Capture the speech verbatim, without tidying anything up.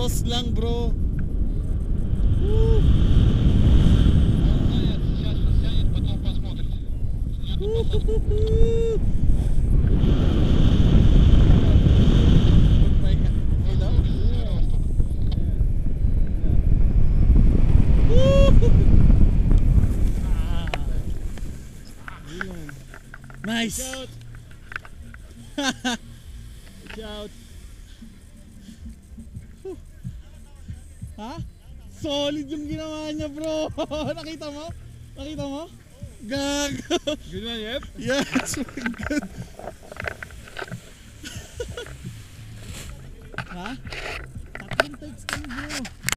Cross lang bro. Он знает, сейчас сядет, потом посмотрит. Идет на посадку. Nice. Watch out. Ha? Solid yung ginawa niya bro. Nakita mo? Nakita mo? Gag. Good one, yep. Yes, good. Ha? Tatlong takes kami bro.